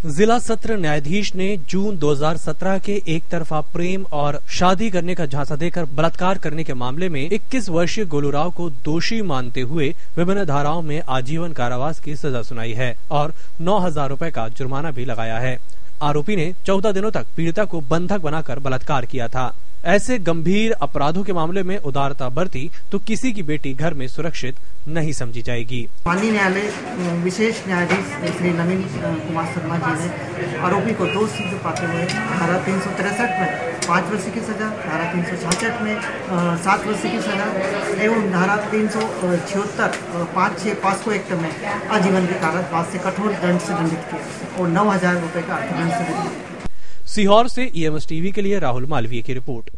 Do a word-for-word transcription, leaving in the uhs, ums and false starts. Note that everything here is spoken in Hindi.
जिला सत्र न्यायाधीश ने जून दो हज़ार सत्रह के एक तरफा प्रेम और शादी करने का झांसा देकर बलात्कार करने के मामले में इक्कीस वर्षीय गोलू राव को दोषी मानते हुए विभिन्न धाराओं में आजीवन कारावास की सजा सुनाई है और नौ हजार रूपए का जुर्माना भी लगाया है। आरोपी ने चौदह दिनों तक पीड़िता को बंधक बनाकर बलात्कार किया था। ऐसे गंभीर अपराधों के मामले में उदारता बरती तो किसी की बेटी घर में सुरक्षित नहीं समझी जाएगी। माननीय न्यायालय विशेष न्यायाधीश श्री नवीन कुमार शर्मा जी ने आरोपी को दोष सिद्ध पाते हुए धारा तीन सौ तिरसठ में पाँच वर्ष की सजा, धारा तीन सौ छाछठ में सात वर्ष की सजा एवं धारा तीन सौ छिहत्तर पाँच छः पास्को एक्ट में आजीवन के कारावास से कठोर दंड से दंडित किया और नौ हजार रुपए का अर्थदंड से दंडित। सीहोर से ई एम एस टीवी के लिए राहुल मालवीय की रिपोर्ट।